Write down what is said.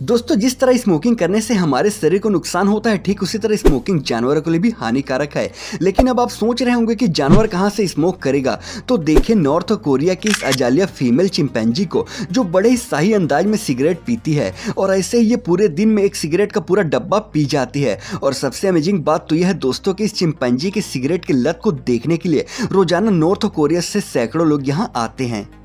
दोस्तों, जिस तरह स्मोकिंग करने से हमारे शरीर को नुकसान होता है, ठीक उसी तरह स्मोकिंग जानवरों के लिए भी हानिकारक है। लेकिन अब आप सोच रहे होंगे कि जानवर कहां से स्मोक करेगा, तो देखिए नॉर्थ कोरिया की इस अजालिया फीमेल चिंपैंजी को, जो बड़े ही शाही अंदाज में सिगरेट पीती है और ऐसे ही ये पूरे दिन में एक सिगरेट का पूरा डब्बा पी जाती है। और सबसे अमेजिंग बात तो यह है दोस्तों कि इस चिंपैंजी की सिगरेट की लत को देखने के लिए रोजाना नॉर्थ कोरिया से सैकड़ों लोग यहाँ आते हैं।